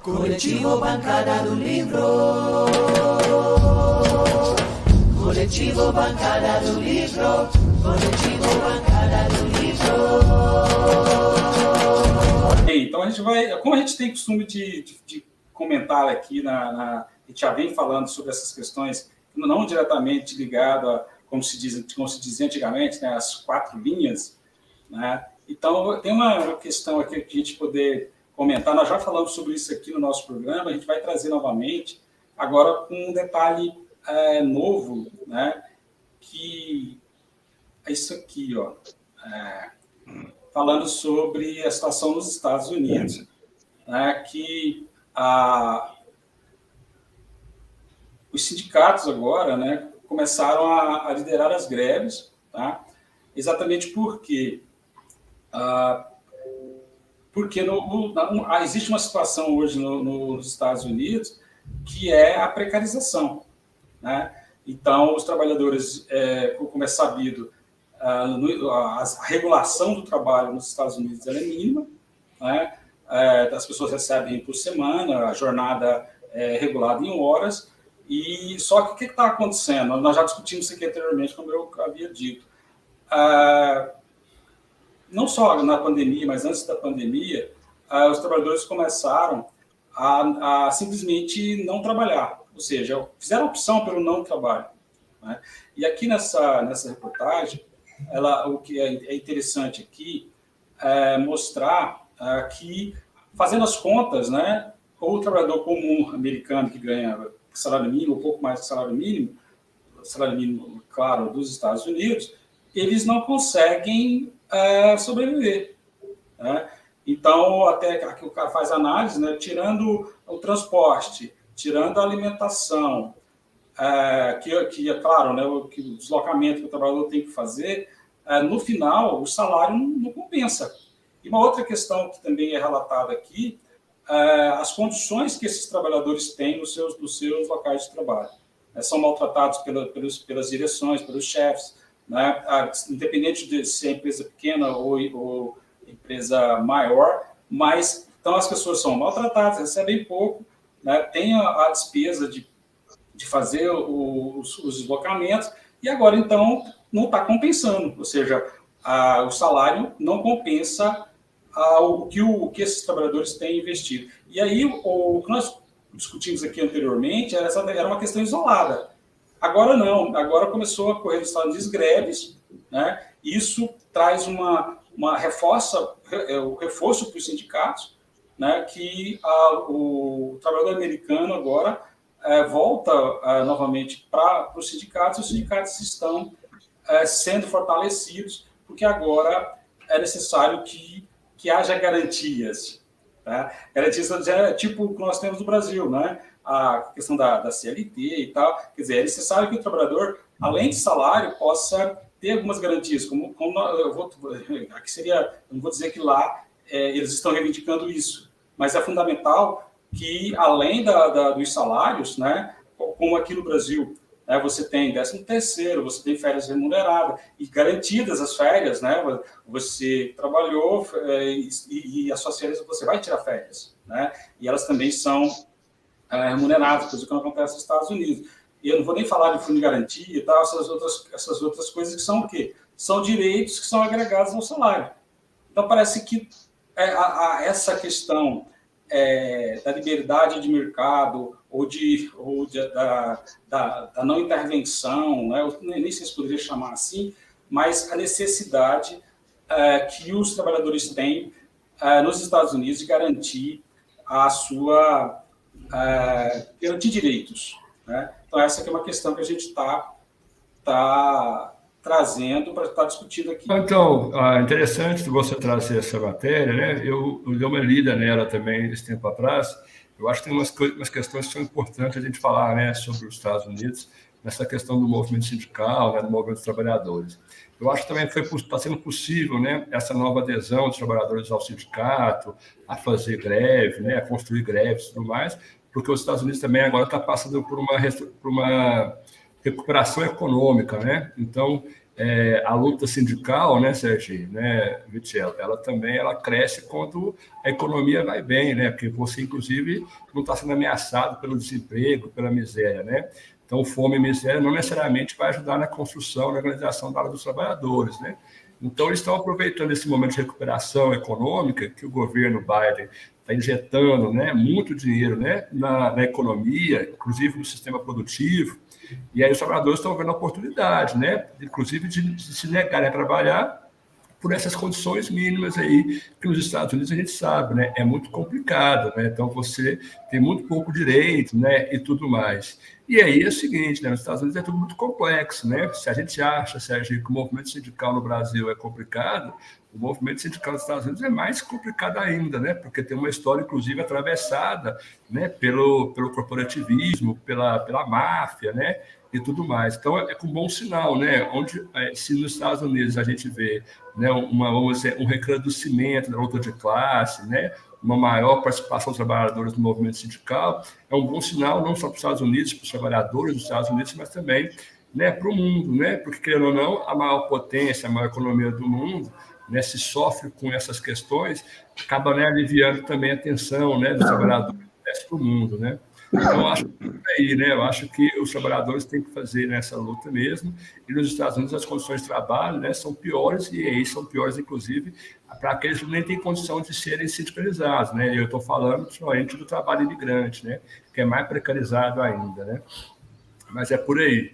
Coletivo Bancada do Livro. Coletivo Bancada do Livro. Coletivo Bancada do Livro. Então a gente vai, como a gente tem costume de comentar aqui, a gente já vem falando sobre essas questões, não diretamente ligado a, como se dizia antigamente, né, as 4 linhas, né? Então tem uma questão aqui que a gente poder comentar. Nós já falamos sobre isso aqui no nosso programa, a gente vai trazer novamente, agora com um detalhe novo, né, que é isso aqui, ó, falando sobre a situação nos Estados Unidos, né, que os sindicatos agora, né, começaram a liderar as greves, tá? Exatamente porque existe uma situação hoje nos Estados Unidos que é a precarização, né? Então, os trabalhadores, como é sabido, a regulação do trabalho nos Estados Unidos ela é mínima, né? As pessoas recebem por semana, a jornada é regulada em horas, e só que o que está acontecendo? Nós já discutimos isso aqui anteriormente, como eu havia dito. Não só na pandemia, mas antes da pandemia, os trabalhadores começaram a simplesmente não trabalhar, ou seja, fizeram opção pelo não trabalho, né? E aqui nessa reportagem, o que é interessante aqui é mostrar que, fazendo as contas, né, o trabalhador comum americano que ganha salário mínimo, um pouco mais que salário mínimo, claro, dos Estados Unidos, eles não conseguem sobreviver, né? Então, até aqui o cara faz análise, né, tirando o transporte, tirando a alimentação, que é claro, né, o deslocamento que o trabalhador tem que fazer, no final, o salário não compensa. E uma outra questão que também é relatada aqui, as condições que esses trabalhadores têm nos seus locais de trabalho. São maltratados pelas direções, pelos chefes, né? Independente de se é empresa pequena ou empresa maior, mas então as pessoas são maltratadas, recebem pouco, né? Tem a despesa de fazer os deslocamentos, e agora então não está compensando, ou seja, o salário não compensa o que esses trabalhadores têm investido. E aí, o que nós discutimos aqui anteriormente era uma questão isolada. Agora não, agora começou a ocorrer nos Estados Unidos greves, né? Isso traz o reforço para os sindicatos, né? Que o trabalhador americano agora volta novamente para os sindicatos estão sendo fortalecidos, porque agora é necessário que haja garantias, tá? Garantias, tipo o que nós temos no Brasil, né? A questão da CLT e tal. Quer dizer, é necessário que o trabalhador, além de salário, possa ter algumas garantias. Aqui seria, eu não vou dizer que lá eles estão reivindicando isso, mas é fundamental que, além dos salários, né, como aqui no Brasil, né, você tem 13º, você tem férias remuneradas e garantidas as férias, né? Você trabalhou e as suas férias você vai tirar férias, né? E elas também são remuneradas, coisa que não acontece nos Estados Unidos. E eu não vou nem falar de fundo de garantia e tal, essas outras coisas que são o quê? São direitos que são agregados ao salário. Então parece que essa questão da liberdade de mercado ou da não intervenção, né? Eu nem sei se poderia chamar assim, mas a necessidade que os trabalhadores têm nos Estados Unidos de garantir garantir direitos, né? Então essa aqui é uma questão que a gente está trazendo para estar discutindo aqui. Então, interessante você trazer essa matéria, né? Eu dei uma lida nela também esse tempo atrás. Eu acho que tem umas questões que são importantes a gente falar, né, sobre os Estados Unidos, nessa questão do movimento sindical, né, do movimento dos trabalhadores. Eu acho que também está sendo possível, né, essa nova adesão dos trabalhadores ao sindicato, a fazer greve, né, a construir greves e tudo mais, porque os Estados Unidos também agora está passando por uma recuperação econômica, né? Então, a luta sindical, né, Serginho, né, Vitel, ela cresce quando a economia vai bem, né, porque você, inclusive, não está sendo ameaçado pelo desemprego, pela miséria, né? Então, fome e miséria não necessariamente vai ajudar na construção, na organização da área dos trabalhadores, né? Então, eles estão aproveitando esse momento de recuperação econômica que o governo Biden está injetando, né, muito dinheiro, né, na economia, inclusive no sistema produtivo, e aí os trabalhadores estão vendo a oportunidade, né, inclusive de se negarem a trabalhar por essas condições mínimas aí, que nos Estados Unidos a gente sabe, né, é muito complicado, né, então você tem muito pouco direito, né, e tudo mais. E aí é o seguinte, né, nos Estados Unidos é tudo muito complexo, né, se a gente acha, Sérgio, que o movimento sindical no Brasil é complicado, o movimento sindical dos Estados Unidos é mais complicado ainda, né, porque tem uma história, inclusive, atravessada, né, pelo corporativismo, pela máfia, né, e tudo mais. Então, é com bom sinal, né? Onde, se nos Estados Unidos a gente vê, né, vamos dizer, um recrudescimento da luta de classe, né, uma maior participação dos trabalhadores no movimento sindical, é um bom sinal não só para os Estados Unidos, para os trabalhadores dos Estados Unidos, mas também, né, para o mundo, né? Porque, querendo ou não, a maior potência, a maior economia do mundo, né, se sofre com essas questões, acaba, né, aliviando também a tensão, né, dos trabalhadores do resto do mundo, né? Então, eu acho que é aí, né? Eu acho que os trabalhadores têm que fazer nessa luta mesmo. E nos Estados Unidos as condições de trabalho, né, são piores, e aí são piores, inclusive, para aqueles que nem têm condição de serem sindicalizados, né? E eu estou falando principalmente do trabalho imigrante, né, que é mais precarizado ainda, né? Mas é por aí.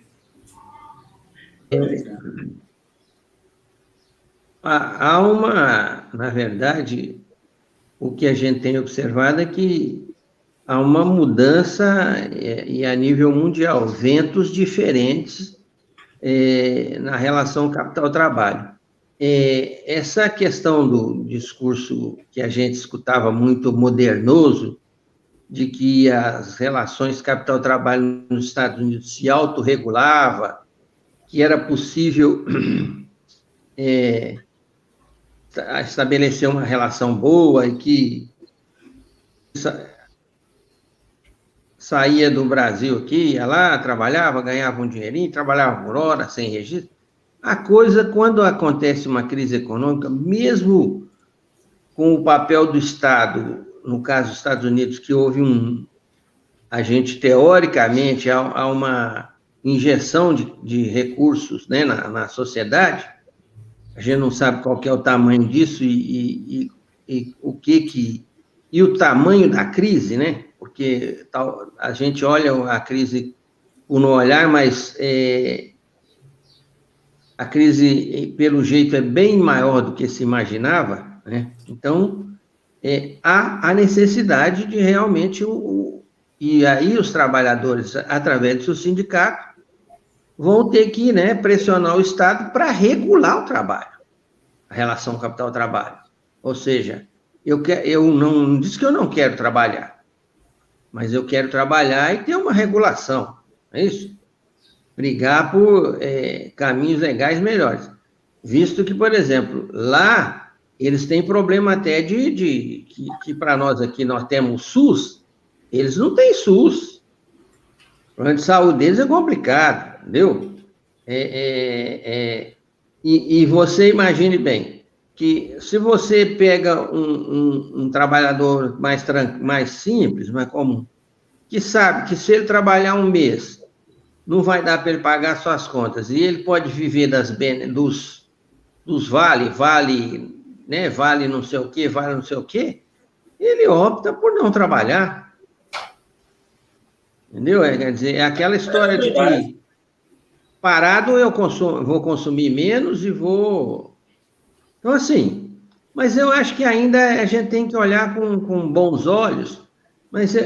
Há uma, na verdade, o que a gente tem observado é que há uma mudança e a nível mundial, ventos diferentes na relação capital-trabalho. Essa questão do discurso que a gente escutava muito modernoso, de que as relações capital-trabalho nos Estados Unidos se autorregulava, que era possível estabelecer uma relação boa e que saía do Brasil aqui, ia lá, trabalhava, ganhava um dinheirinho, trabalhava por hora, sem registro. A coisa, quando acontece uma crise econômica, mesmo com o papel do Estado, no caso dos Estados Unidos, que houve a gente, teoricamente, há uma injeção de recursos, né, na sociedade, a gente não sabe qual que é o tamanho disso e o tamanho da crise, né? Porque a gente olha a crise por não olhar, mas a crise, pelo jeito, é bem maior do que se imaginava, né? Então, há a necessidade de realmente, e aí os trabalhadores, através do seu sindicato, vão ter que, né, pressionar o Estado para regular o trabalho, a relação capital-trabalho. Ou seja, eu não disse que eu não quero trabalhar, mas eu quero trabalhar e ter uma regulação, é isso? Brigar por caminhos legais melhores. Visto que, por exemplo, lá eles têm problema até que para nós aqui nós temos SUS, eles não têm SUS. O plano de saúde deles é complicado, entendeu? E você imagine bem, que se você pega um trabalhador mais simples, mais comum, que sabe que se ele trabalhar um mês, não vai dar para ele pagar suas contas, e ele pode viver dos vale, né, vale não sei o quê, vale não sei o quê, ele opta por não trabalhar. Entendeu? Quer dizer, é aquela história de que parado eu vou consumir menos e vou... Então, assim, mas eu acho que ainda a gente tem que olhar com bons olhos, mas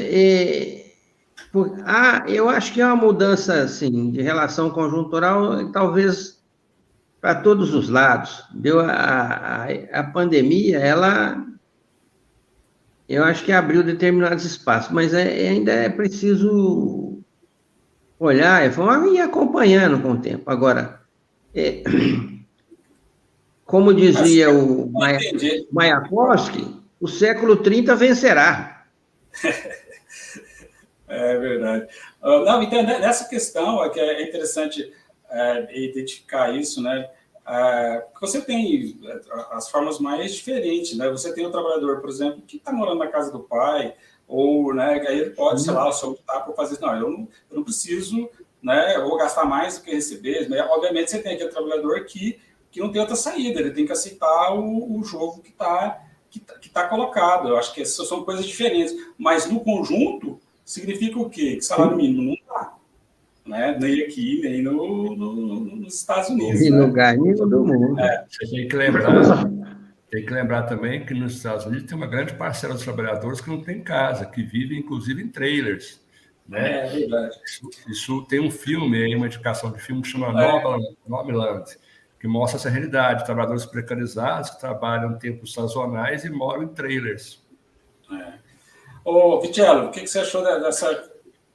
eu acho que é uma mudança, assim, de relação conjuntural, talvez para todos os lados. A pandemia, eu acho que abriu determinados espaços, mas ainda é preciso olhar e ir acompanhando com o tempo. Agora, como dizia o Mayakovsky, o século 30 vencerá. É verdade. Não, então, nessa questão, que é interessante, identificar isso, né? Porque você tem as formas mais diferentes, né? Você tem o trabalhador, por exemplo, que está morando na casa do pai, ou, né, aí ele pode, sei lá, só optar por fazer, não, eu não preciso, né, eu vou gastar mais do que receber, mas, obviamente você tem aquele trabalhador que não tem outra saída, ele tem que aceitar o jogo que tá colocado. Eu acho que essas são coisas diferentes, mas no conjunto significa o quê? Que salário mínimo não dá, né? Nem aqui, nem nos Estados Unidos. Em né? lugar nenhum do mundo. Você tem que lembrar também que nos Estados Unidos tem uma grande parcela dos trabalhadores que não tem casa, que vivem, inclusive, em trailers. Né? É verdade. Isso tem um filme, aí, uma indicação de filme que chama Nomadland, que mostra essa realidade, trabalhadores precarizados que trabalham em tempos sazonais e moram em trailers. Ô, Vitello, o que você achou dessa...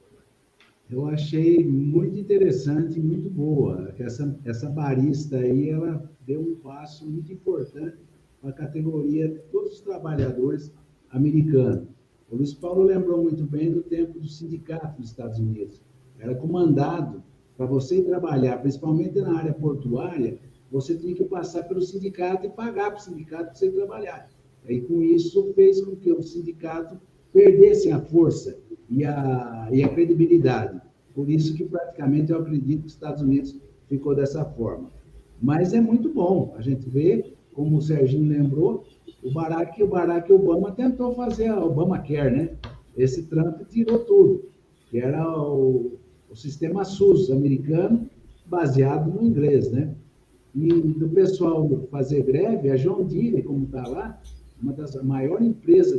Eu achei muito interessante e muito boa. Essa barista aí, ela deu um passo muito importante para a categoria de todos os trabalhadores americanos. O Luiz Paulo lembrou muito bem do tempo do sindicato dos Estados Unidos. Era comandado, para você ir trabalhar, principalmente na área portuária, você tinha que passar pelo sindicato e pagar para o sindicato para você ir trabalhar. E com isso fez com que o sindicato perdesse a força e a credibilidade. Por isso que praticamente eu acredito que os Estados Unidos ficou dessa forma. Mas é muito bom. A gente vê, como o Serginho lembrou, o Barack Obama tentou fazer a Obamacare, né? Esse Trump tirou tudo, que era o sistema SUS americano baseado no inglês, né? E do pessoal fazer greve, a John Deere, como está lá, uma das maiores empresas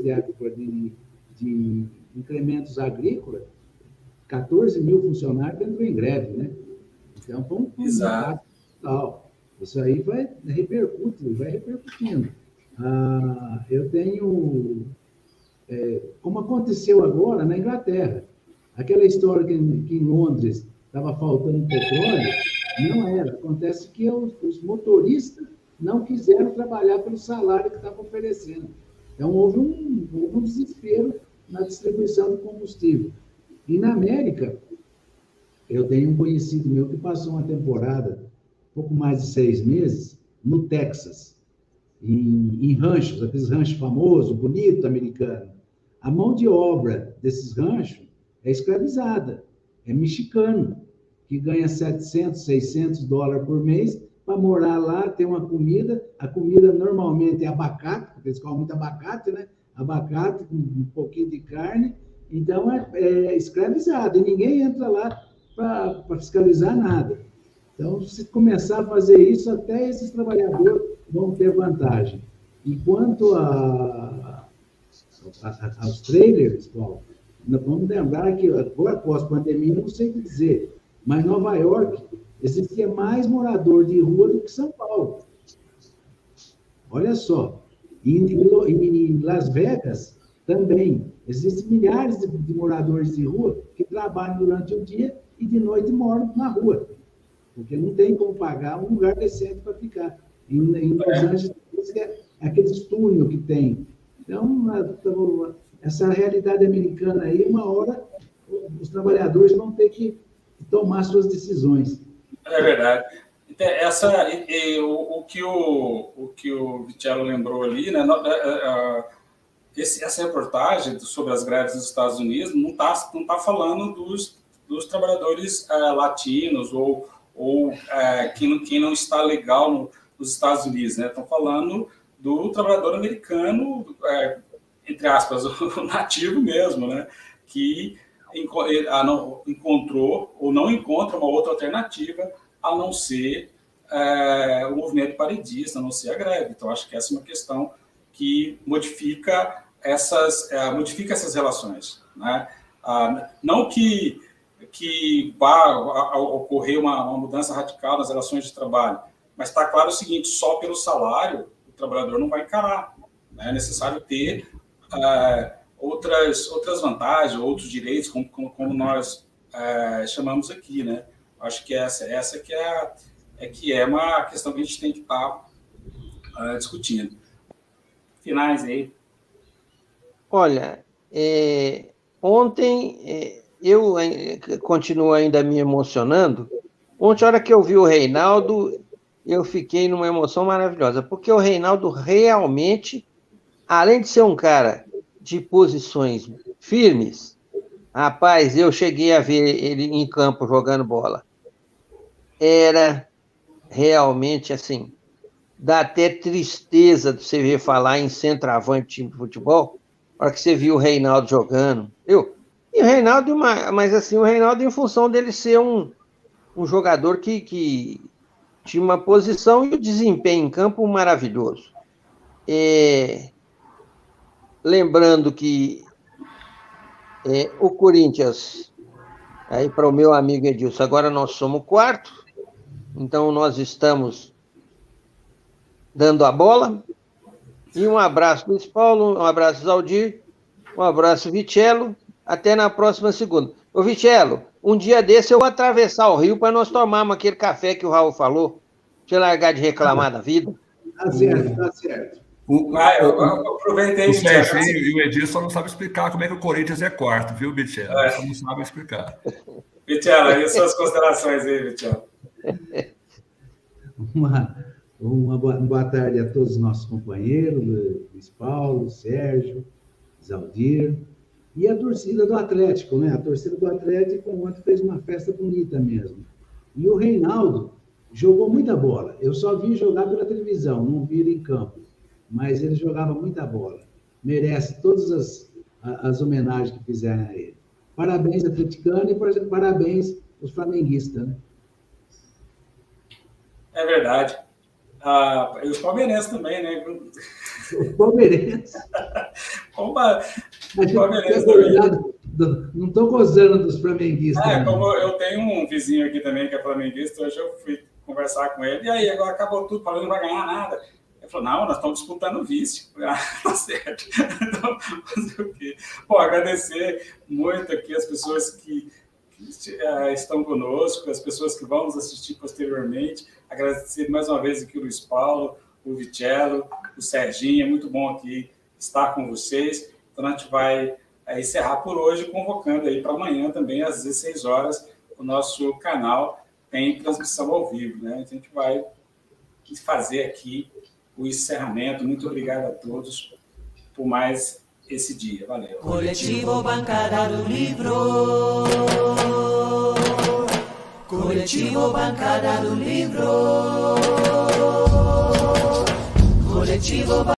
de incrementos agrícolas, 14 mil funcionários entrou em greve, né? Então, foi um Exato. total. Isso aí vai repercutindo. Eu tenho... como aconteceu agora na Inglaterra, aquela história que em Londres estava faltando petróleo, não era. Acontece que os motoristas não quiseram trabalhar pelo salário que estavam oferecendo. Então, houve um desespero na distribuição do combustível. E na América, eu tenho um conhecido meu que passou uma temporada, pouco mais de 6 meses, no Texas, em ranchos, aqueles ranchos famosos, bonitos, americanos. A mão de obra desses ranchos é escravizada, é mexicano, que ganha 700, 600 dólares por mês para morar lá, ter uma comida. A comida normalmente é abacate, porque eles comem muito abacate, né? Abacate com um pouquinho de carne. Então, é escravizado, e ninguém entra lá para fiscalizar nada. Então, se começar a fazer isso, até esses trabalhadores vão ter vantagem. Enquanto aos trailers, Paulo, vamos lembrar que agora, pós-pandemia, não sei o que dizer, mas Nova York existia mais morador de rua do que São Paulo. Olha só. Em Las Vegas, também, existem milhares de moradores de rua que trabalham durante o dia e de noite moram na rua, porque não tem como pagar um lugar decente para ficar. Em Los Angeles, é aqueles túneis que tem. Então, essa realidade americana aí, uma hora, os trabalhadores vão ter que tomar suas decisões. É verdade. O que o Vitello lembrou ali, né? Essa reportagem sobre as greves nos Estados Unidos não tá falando dos trabalhadores latinos ou quem não está legal nos Estados Unidos, né? Estão falando do trabalhador americano, entre aspas, o nativo mesmo, né? Que encontrou ou não encontra uma outra alternativa a não ser o movimento paredista, a não ser a greve. Então, acho que essa é uma questão que modifica essas relações, né? Não que vá ocorrer uma mudança radical nas relações de trabalho, mas está claro o seguinte: só pelo salário o trabalhador não vai encarar, né? É necessário ter outras vantagens, outros direitos, como nós chamamos aqui, né? Acho que essa que é uma questão que a gente tem que estar discutindo. Finais aí. Olha, ontem eu continuo ainda me emocionando. Ontem, a hora que eu vi o Reinaldo, eu fiquei numa emoção maravilhosa, porque o Reinaldo realmente, além de ser um cara de posições firmes, rapaz, eu cheguei a ver ele em campo jogando bola. Era realmente assim, dá até tristeza de você ver falar em centroavante de time de futebol, na hora que você viu o Reinaldo jogando. E o Reinaldo, mas assim, o Reinaldo em função dele ser um jogador que tinha uma posição e um desempenho em campo maravilhoso. Lembrando que o Corinthians, aí para o meu amigo Edilson, agora nós somos o quarto, então nós estamos dando a bola. E um abraço, Luiz Paulo, um abraço, Zaldir, um abraço, Vicello. Até na próxima segunda. Ô, Vicello, um dia desse eu vou atravessar o rio para nós tomarmos aquele café que o Raul falou, pra você largar de reclamar da vida. Tá certo, tá certo. Eu aproveitei. O Serginho e o Edilson não sabem explicar como é que o Corinthians é quarto, viu, Vicello? Não sabem explicar. Vicello, e suas considerações aí, Vicello? Uma boa tarde a todos os nossos companheiros, Luiz Paulo, Sérgio, Zaldir, e a torcida do Atlético, né? A torcida do Atlético ontem fez uma festa bonita mesmo. E o Reinaldo jogou muita bola. Eu só vi jogar pela televisão, não vi ele em campo. Mas ele jogava muita bola. Merece todas as homenagens que fizeram a ele. Parabéns, atleticano, e parabéns aos flamenguistas, né? É verdade. E os palmeirenses também, né? Os palmeirenses. Não estou gozando dos flamenguistas. Como eu tenho um vizinho aqui também que é flamenguista, hoje eu fui conversar com ele, e aí agora acabou tudo, falando não vai ganhar nada. Ele falou, não, nós estamos disputando o vice. Tá certo. Então, fazer o quê? Bom, agradecer muito aqui as pessoas que estão conosco, as pessoas que vão nos assistir posteriormente. Agradecer mais uma vez aqui o Luiz Paulo, o Vicello, o Serginho. É muito bom aqui estar com vocês. Então, a gente vai encerrar por hoje, convocando aí para amanhã também, às 16 horas, o nosso canal tem transmissão ao vivo, né? A gente vai fazer aqui o encerramento. Muito obrigado a todos por mais esse dia. Valeu. Coletivo Bancada do Livro. Coletivo Bancada do Livro. Coletivo